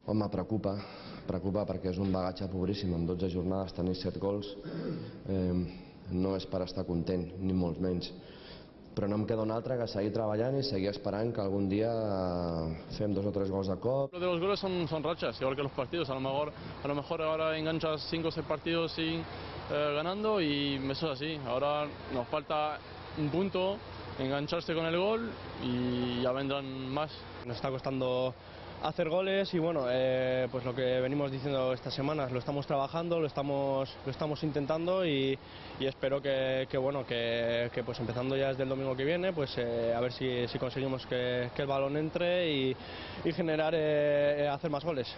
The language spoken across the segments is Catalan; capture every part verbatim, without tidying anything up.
Home, preocupa, preocupa perquè és un bagatge pobríssim. En dotze jornades tenir set gols eh, no és per estar content, ni molts menys. Però no em queda un altre que seguir treballant y seguir esperant que algún día fem dos o tres gols de cop. Lo de los goles son, son rachas, igual que los partidos. A lo mejor, a lo mejor ahora enganchas cinco o seis partidos sin, eh, ganando y eso es así. Ahora nos falta un punto, engancharse con el gol y ya vendrán más. Nos está costando hacer goles y bueno, eh, pues lo que venimos diciendo estas semanas, lo estamos trabajando, lo estamos, lo estamos intentando y, y espero que, que bueno, que, que pues empezando ya desde el domingo que viene, pues eh, a ver si, si conseguimos que, que el balón entre y, y generar, eh, hacer más goles.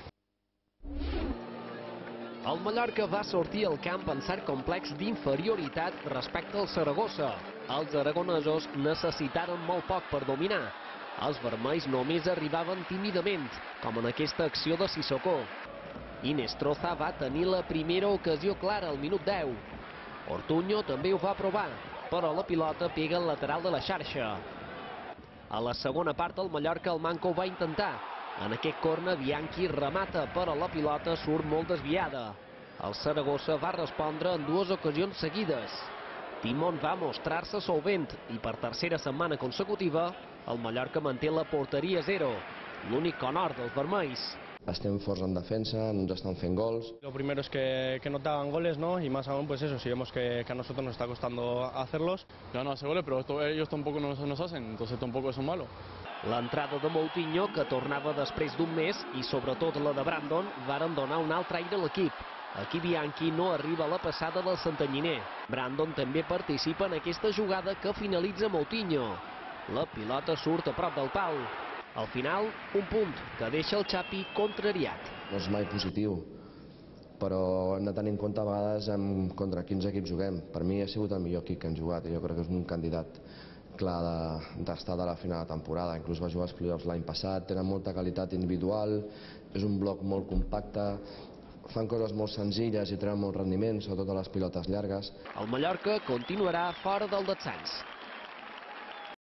El Mallorca va sortir al camp en cert complex d'inferioritat respecte al Saragossa. Els aragonesos necessitaren molt poc per dominar. Els vermells només arribaven tímidament, com en aquesta acció de Sissoko. Inestroza va tenir la primera ocasió clara al minut deu. Ortuño també ho va provar, però la pilota pega al lateral de la xarxa. A la segona part el Mallorca el Manco ho va intentar. En aquest corner Bianchi remata, però la pilota surt molt desviada. El Saragossa va respondre en dues ocasions seguides. Timón va mostrar-se solvent i per tercera setmana consecutiva el Mallorca manté la porteria a zero, l'únic conhort dels vermells. Estem forts en defensa, no ens estan fent gols. Lo primero es que, que no te hagan goles, ¿no? Y más aún, pues eso, si vemos que, que a nosotros nos está costando hacerlos. Ya no hace goles, pero esto, ellos tampoco nos, nos hacen, entonces tampoco es un malo. L'entrada de Moutinho, que tornava després d'un mes, i sobretot la de Brandon, varen donar un altre aire a l'equip. Aquí Bianchi no arriba a la passada del Santanyiner. Brandon també participa en aquesta jugada que finalitza Moutinho. La pilota surt a prop del pal. Al final, un punt que deixa el Xapi contrariat. No és mai positiu, però hem de tenir en compte a vegades en contra quins equips juguem. Per mi ha sigut el millor equip que hem jugat i jo crec que és un candidat clar d'estar de la final de temporada. Inclús va jugar als playoffs l'any passat, tenen molta qualitat individual, és un bloc molt compacte, fan coses molt senzilles i treuen molt rendiment, sobretot a les pilotes llargues. El Mallorca continuarà fora del descens.